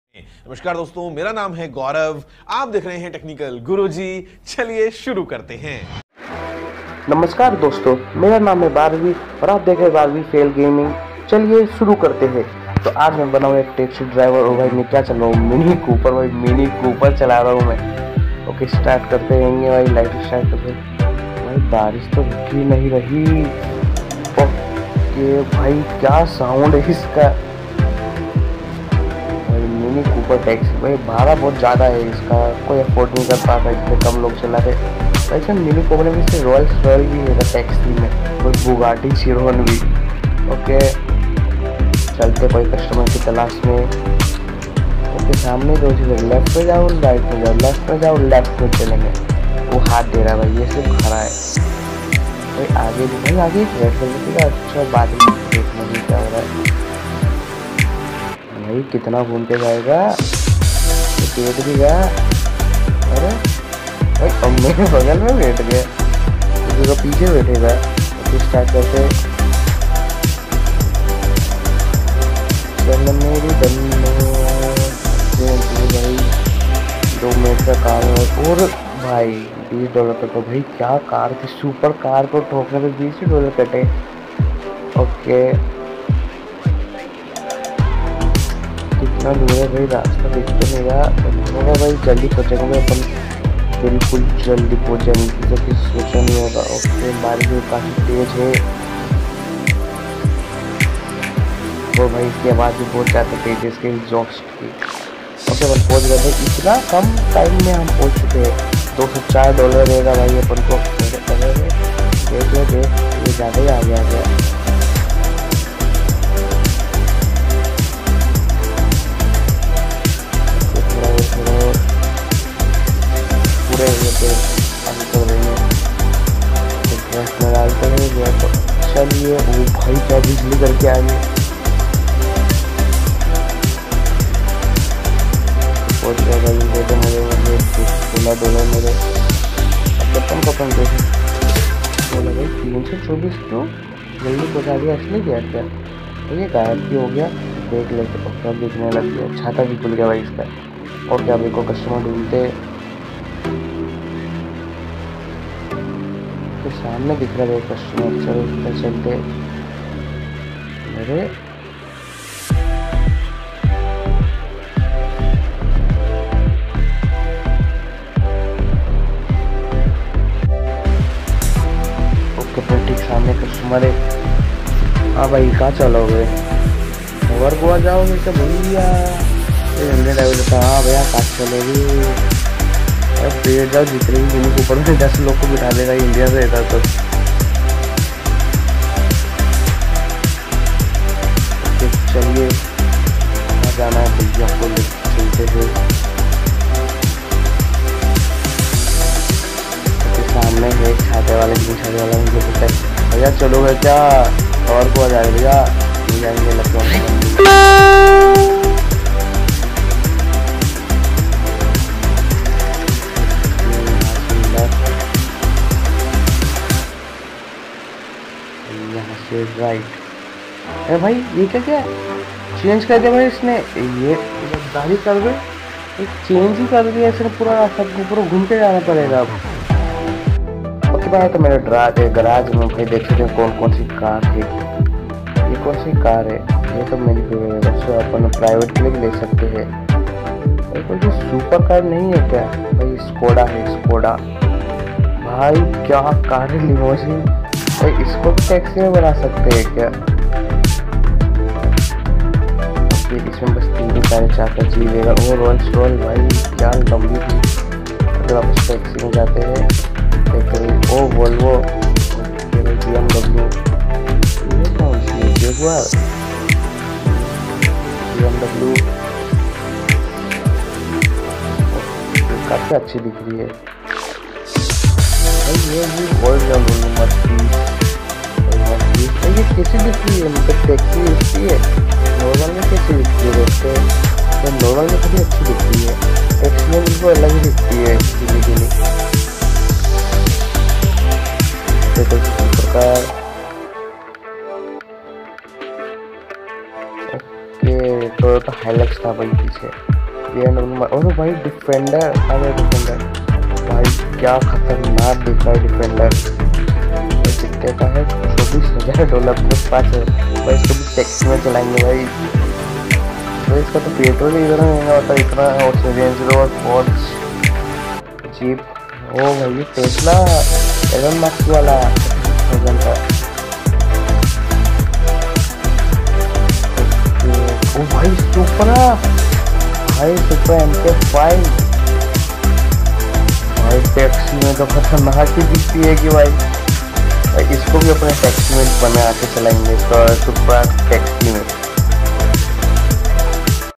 नमस्कार दोस्तों, मेरा नाम है गौरव। आप देख रहे हैं टेक्निकल गुरुजी। चलिए शुरू करते हैं। नमस्कार दोस्तों, मेरा नाम है बारहवीं और आप देख रहे हैं बारहवीं फेल गेमिंग। चलिए शुरू करते हैं। तो आज मैं बना हूँ एक टैक्सी ड्राइवर और भाई मैं क्या चल रहा हूँ, मिनी कूपर। भाई मिनी कूपर चला रहा हूँ मैं। ओके स्टार्ट करते रहेंगे भाई, लाइट स्टार्ट करते हैं। भाई बारिश तो रुक ही नहीं रही। ओके भाई क्या साउंड है इसका। मिनी कूपर टैक्सी भाई भाड़ा बहुत ज़्यादा है इसका, कोई अफोर्ड नहीं कर पाता, इतने कम लोग चला रहे। वैसे मिनी कूपर में से रॉयल्स रॉयल भी है टैक्सी में, और बुगाटी चिरोन भी। ओके चलते कोई कस्टमर की तलाश में। ओके सामने दो चीज़ें, लेफ्ट में जाओ राइट में जाओ, लेफ्ट में जाओ लेफ्ट में चलेंगे। वो हाथ दे रहा है भाई, ये सिर्फ खड़ा है भाई। आगे भी भाई आगे रेड कलर का अच्छा बाद में देखने में क्या हो रहा है भाई। कितना घूम के जाएगा, बैठ भी गया। अरे भाई अब मेरे बगल में बैठ गया, तो पीछे बैठेगा। तो स्टार्ट करते मेरी भाई 2 मिनट का काम है। और भाई $20 का, तो भाई क्या कार थी, सुपर कार को ठोकने में $20 कटे। ओके कितना दूर है भाई, रास्ता दिख तो नहीं रहा होगा भाई। जल्दी पहुँचेंगे अपन, बिल्कुल जल्दी पहुँच जाएंगे, किसी की सोचा नहीं होगा। ओके बारिश भी काफ़ी तेज है, वो भाई इसकी आवाज़ भी बहुत ज़्यादा तेज है इसके एग्जॉस्ट की। ओके अपन पहुँच गए भाई, इतना कम टाइम में हम पहुँच चुके हैं। $204 देगा भाई अपन को। देख ये ज़्यादा ही आ गया। चलिए वो भाई क्या बिजली करके आएंगे। $16 मेरे अपन भाई 324 तो जल्दी पहुँचा दिया इसलिए क्या क्या ये गायब भी हो गया। देख लेते पक्का दिखने लग गया, छाता भी खुल गया भाई इसका। और क्या भाई को कस्टमर ढूंढते तो सामने दिख रहा है कस्टमर। चलो उसका चलते। अरे ओके फिर ठीक सामने कस्टमर है। हाँ भाई कहाँ चलोगे, ओवर गोवा जाओगे क्या भैया? हाँ भैया कहाँ चलेगी? पेड़ जाओ जितने भी मिनी कूपर में 10 लोग को बिठा देगा इंडिया से इधर तो। चलिए कहाँ जाना है भैया को चलते थे। सामने है छाते वाले मुझे पूछा भैया चलोगे क्या? और को आ जाए भैया मिल जाएंगे लखनऊ। राइट। अरे भाई ये क्या चेंज कर दिया भाई इसने, ये गाड़ी कर गए चेंज ही कर दिया इसने पूरा। सबको पूरा घूम के जाना पड़ेगा अब। ओके भाई तो मेरे गराज में भाई देख सकते हैं कौन कौन सी कार है। ये कौन सी कार है, ये तो मेरी अपन प्राइवेट के लिए भी ले सकते हैं। कोई सुपर कार नहीं है क्या भाई? स्कोडा है, स्कोडा भाई क्या कार है, लिमोजिन भाई। इसको भी टैक्सी में बना सकते हैं क्या? इसमें बस 3 साढ़े 4 चीज देगा। वो रोल्स रॉयल भाई क्या लंबी थी। अगर आप टैक्सी में जाते हैं देखते हैं ओ वोल्वो, BMW, ये कौन सी है? जगुआर, BMW काफी अच्छी दिख रही है भाई। ये भी गोल्ड ये कैसी दिखती है, मतलब टैक्सी दिखती है नॉर्मल में कैसी दिखती है? देखते तो नॉर्मल में काफ़ी अच्छी दिखती है, टैक्सी में बिल्कुल अलग ही दिखती है गिली। देखो इस प्रकार। ओके टोयोटा हाइलक्स था भाई पीछे। और भाई डिफेंडर, अरे डिफेंडर भाई क्या खतरनाक दिख रहा है डिफेंडर। कितने का है? $24,000 प्लस 5,000 भाई। इसको भी टैक्सी में चलाएंगे भाई। तो इसका तो पेट्रोल ही इतना महंगा होता है, इतना। और रेंज रोवर पोर्च जीप, ओ भाई टेस्ला एलन मस्क वाला 30,000 का। ओ भाई सुपरा, भाई सुपर MK5 भाई। टैक्सी में तो खतरनाक ही दिखती है कि भाई इसको भी अपने टैक्सी में बना के चलाएंगे, सुपर टैक्सी में।